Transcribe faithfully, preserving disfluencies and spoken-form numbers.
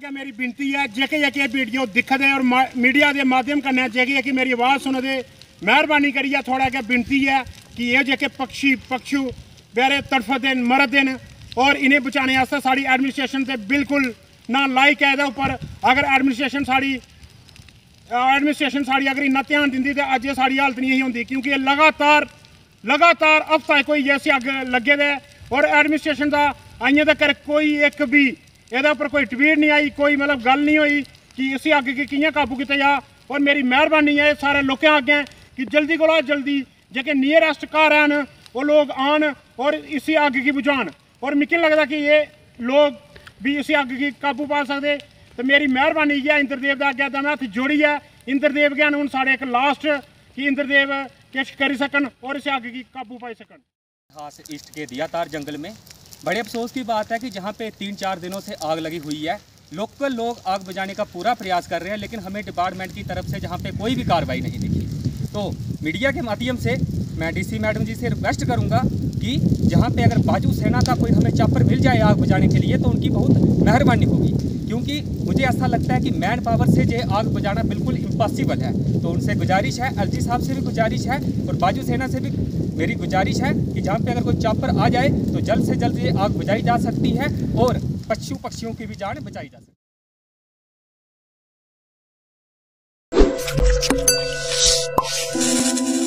अगर मेरी विनती है जेके जेके वीडियो दिखदे और मीडिया के माध्यम कन्नै जेके जेके मेरी आवाज़ सुनदे मेहरबानी करिए थोड़ा अगर विनती है कि ये जेके पक्षी पक्षु बेरे तड़फदे न मरदे न और इन्हें बचाने वास्ते साड़ी एडमिनिस्ट्रेशन से बिल्कुल ना लाइक है इहदे उप्पर। अगर एडमिनिस्ट्रेशन साड़ी एडमिनिस्ट्रेशन साड़ी अगर इन्ना ध्यान दिंदी तो अज साड़ी हालत नहीं होंदी, क्योंकि ये लगातार लगातार हफ्ता कोई ऐसी अग लगे दे और एडमिनिस्ट्रेशन का अजें तक कोई एक भी एहदे उप्पर कोई ट्वीट नहीं आई, कोई मतलब गल नहीं हुई कि इसी अग गी कि'यां काबू कीता जा। और मेरी मेहरबानी है सारे लोगों अग्गें कि जल्दी कोला जल्दी जेके नियरेस्ट घर हैन वो लोग आन और इसी अग गी बुझान। और मिगी लगता कि ये लोग भी इसी अग गी काबू पा सकते। तो मेरी मेहरबानी है इंद्रदेव का अग्गें मैं हत्थ जोड़ियै इंद्रदेव गै हूँ साढ़े एक लास्ट कि इंद्रदेव किश करी सकन और इस अग की काबू पाई सकन। खास ईस्ट के दियातार जंगल में बड़े अफसोस की बात है कि जहाँ पे तीन चार दिनों से आग लगी हुई है, लोकल लोग आग बुझाने का पूरा प्रयास कर रहे हैं, लेकिन हमें डिपार्टमेंट की तरफ से जहाँ पे कोई भी कार्रवाई नहीं दिखी। तो मीडिया के माध्यम से मैं डीसी मैडम जी से रिक्वेस्ट करूँगा कि जहाँ पे अगर बाजू सेना का कोई हमें चापर मिल जाए आग बुझाने के लिए तो उनकी बहुत मेहरबानी होगी, क्योंकि मुझे ऐसा लगता है कि मैन पावर से जो आग बुझाना बिल्कुल इम्पॉसिबल है। तो उनसे गुजारिश है, एलजी साहब से भी गुजारिश है और बाजू सेना से भी मेरी गुजारिश है कि जहाँ पे अगर कोई चापर आ जाए तो जल्द से जल्द ये आग बुझाई जा सकती है और पशु पक्षियों की भी जान बचाई जा सकती है।